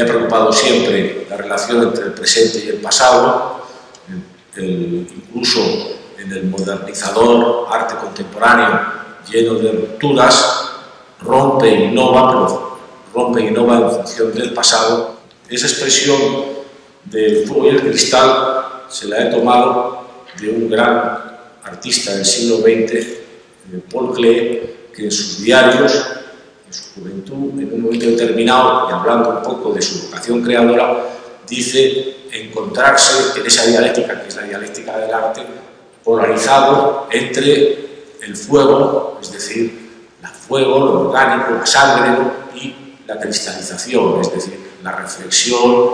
me ha preocupado siempre la relación entre el presente y el pasado, incluso en el modernizador arte contemporáneo lleno de rupturas, rompe e innova, pero rompe e innova en función del pasado. Esa expresión del fuego y el cristal se la he tomado de un gran artista del siglo XX, Paul Klee, que en sus diarios, en su juventud, en un momento determinado, y hablando un poco de su vocación creadora, dice encontrarse en esa dialéctica, que es la dialéctica del arte, polarizado entre el fuego, es decir, el fuego, lo orgánico, la sangre, y la cristalización, es decir, la reflexión,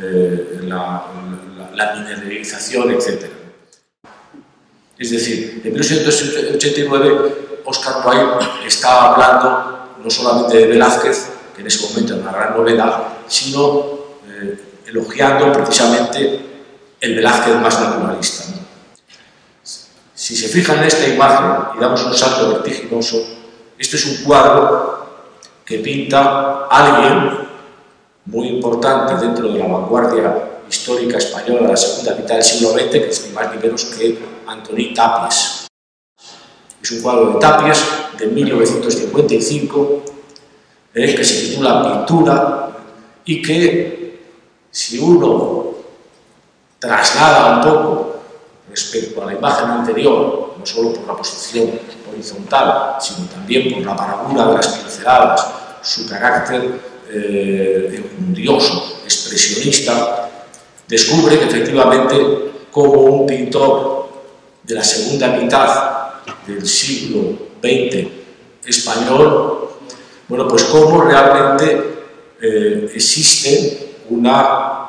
la mineralización, etc. Es decir, en 1889 Oscar Wilde estaba hablando no solamente de Velázquez, que en ese momento era una gran novedad, sino elogiando precisamente el Velázquez más naturalista, ¿no? Si se fijan en esta imagen y damos un salto vertiginoso, este es un cuadro que pinta a alguien muy importante dentro de la vanguardia histórica española de la segunda mitad del siglo XX, que es ni más ni menos que Antoni Tàpies. Es un cuadro de Tàpies de 1955, que se titula Pintura, y que, si uno traslada un poco respecto a la imagen anterior, no solo por la posición horizontal, sino también por la parábola de las pinceladas, su carácter enjundioso, expresionista, descubre que efectivamente como un pintor de la segunda mitad del siglo XX español, bueno, pues cómo realmente existe una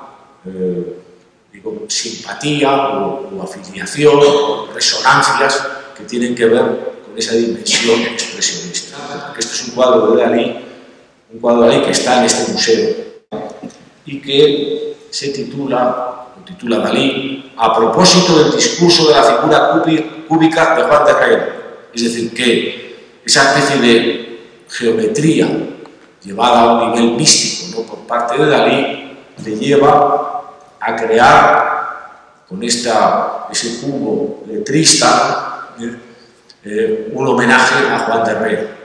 simpatía o afiliación o resonancias que tienen que ver con esa dimensión expresionista. Porque este es un cuadro de Dalí que está en este museo y que se titula Dalí, a propósito del discurso de la figura cúbica de Juan de Herrera. Es decir, que esa especie de geometría llevada a un nivel místico, ¿no?, por parte de Dalí, le lleva a crear con ese cubo letrista un homenaje a Juan de Herrera.